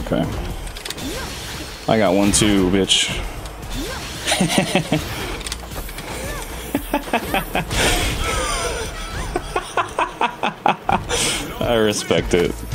Okay. I got one too, bitch. I respect it.